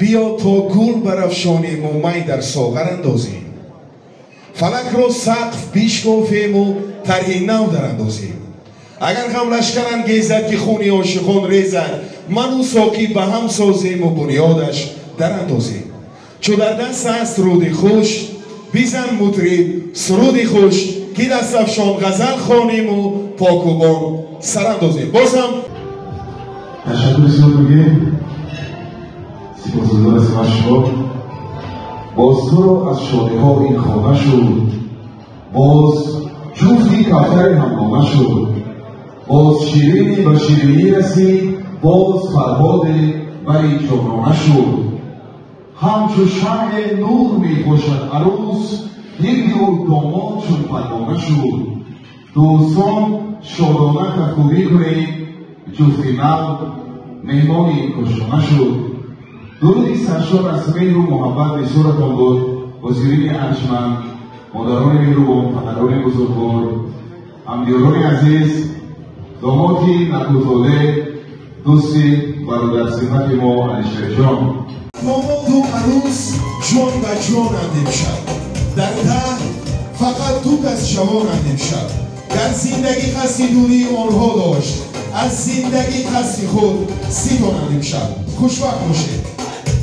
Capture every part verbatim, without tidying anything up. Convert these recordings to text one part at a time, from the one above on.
بیا تا گل برافشانیم و می در ساغر اندازیم. فلک را سقف بیشکافیم و طرح نو در اندازیم. اگر غم لشکر انگیزد که خون عاشقان ریزد، من و ساقی به هم سازیم و بنیادش در اندازیم. چو در دست است رود خوش، بیزن مطرب سرود خوش، که دست افشان غزل خوانیم و پاکوبان سر اندازیم. باز هم تشکر بسیار میگیم. سپاسگزار از شما. باز تو را از شادی ها این خانه شد، باز جفتی کفتر همنامه شد، باز شیرینی به شیرینی رسید، باز فرهاد بری جانانه شد. همچو شمع نور می باشد عروس، هندی و داماد چون پروانه شد. دوستان شادانه تفکری کنید، جفتی نو مهمان این کاشانه شد. درودی سرشار از مهر و محبت بسیارتان بود. وزیرین ارجمند، مادران مهربان، پدران بزرگوار، همدیاران عزیز، دامادی نکوتاله، دوستی برادر صفت ما علیشر جان. داماد و عروس جان به جانند امشب، در ته فقط تو کس شوانند امشب. در زندگی قصد دوری آنها داشت، از زندگی قصد خود ستانند امشب. خوشبخت باشید.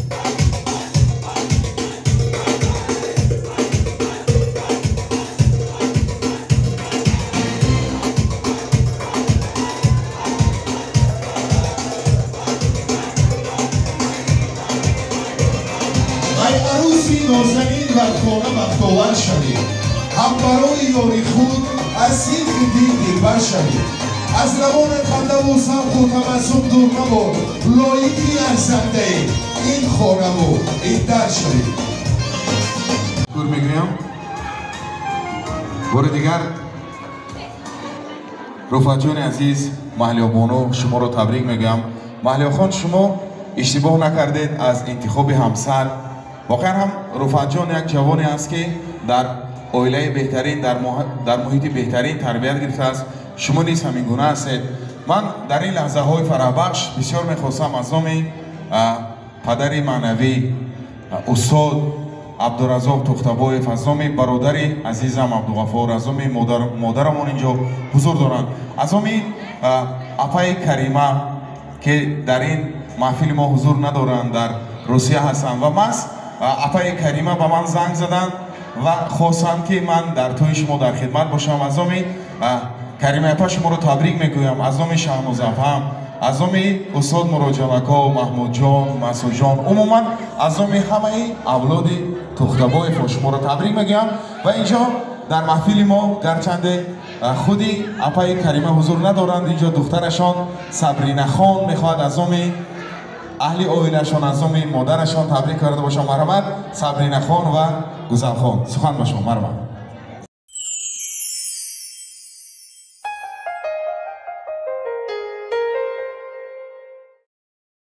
نازنین و خانه بختاور شوید، هم برای یاری خود از این خیلی دلبر شوید. از لبان خنده و سبک و تبسم دور مباد، لایقی ارزنده این خانه و این در شوید. دور میگویم بار دیگر رفعت جان عزیز، محلیا بانو شما رو تبریک میگم. محلیا خان شما اشتباه نکردید از انتخاب همسر. واقعا هم رفعت جان یک جوانی است که در عائله بهترین، در, مح... در محیط بهترین تربیت گرفته است. شما نیز همین گونه هستید. من در این لحظه های فرحبخش بسیار میخواستم از نام پدر معنوی استاد عبدالرزاق تختبایف، از نام برادر عزیزم عبدالغفار، از نام مادر مادرمان اینجا حضور دارند، از نام اپای کریمه که در این محفل ما حضور ندارند، در روسیه هستند و من اپای کریمه به من زنگ زدن و خواستم که من در توی شما در خدمت باشم. از نام کریمه اپا شما رو تبریک میگویم، از نام شهناز افهم، از نام استاد مراجعه‌کا محمود جان، مسعود جان، عموما از نام همه اولاد تختبایف شما رو تبریک میگم. و اینجا در محفل ما گرچند خودی اپای کریمه حضور ندارند، اینجا دخترشان صبرینه خان میخواد از نام اهل عائله‌شان، از نام مادرشان تبریک کرده باشم. مرحمت صبرینه خان و گزل خان، سخن با شما. مرحمت.